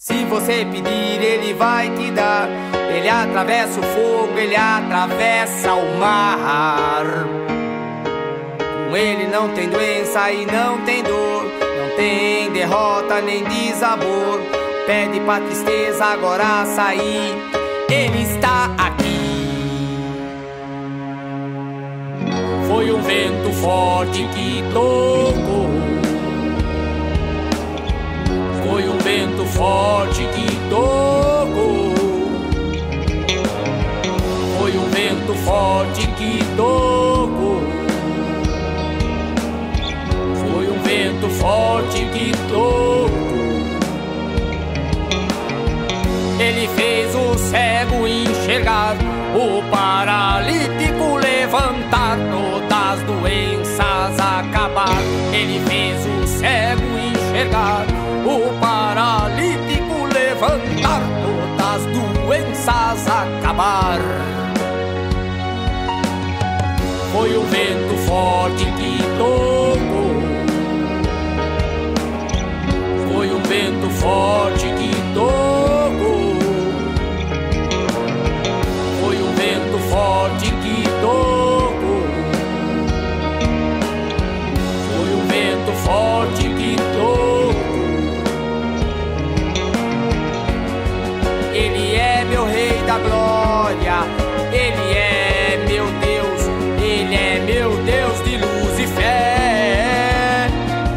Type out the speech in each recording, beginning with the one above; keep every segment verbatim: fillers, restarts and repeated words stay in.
Se você pedir, ele vai te dar. Ele atravessa o fogo, ele atravessa o mar. Com ele não tem doença e não tem dor, não tem derrota nem desabor. Pede pra tristeza agora sair, ele está aqui. Foi um vento forte que tocou, foi um vento forte que tocou, foi um vento forte que tocou, foi um vento forte que tocou. Ele fez o cego enxergar, o paralítico levantar, todas as doenças acabar. Ele fez o cego enxergar, o paralítico levantar, todas as doenças acabar. Foi o vento forte que tocou, foi um vento forte que tocou, foi um vento forte que tocou, foi um vento forte que tocou. Ele é meu rei da glória, ele é meu Deus, ele é meu Deus de luz e fé.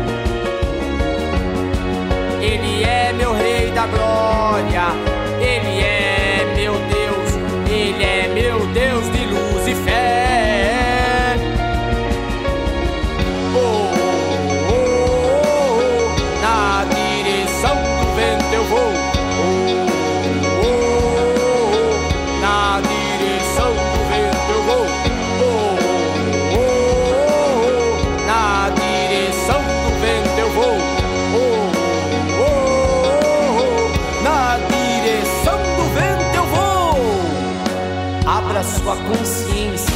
Ele é meu rei da glória, ele é meu Deus, ele é meu Deus de luz e fé. Oh, oh, oh, oh, na direção do vento eu vou. Oh, oh, oh, na direção do vento eu vou. Oh, oh, oh, na direção do vento eu vou. Oh, oh, na direção do vento eu vou. Abra sua consciência.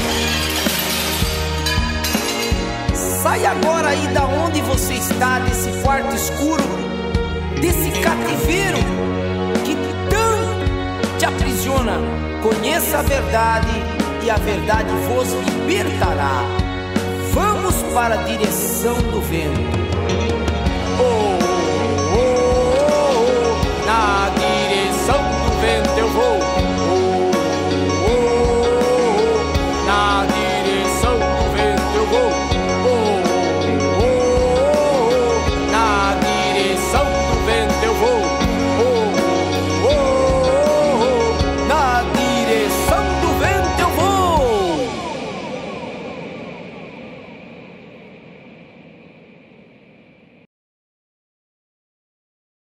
Sai agora aí da onde você está, desse quarto escuro, desse cativeiro que tanto te aprisiona. Conheça a verdade e a verdade vos libertará. Vamos para a direção do vento.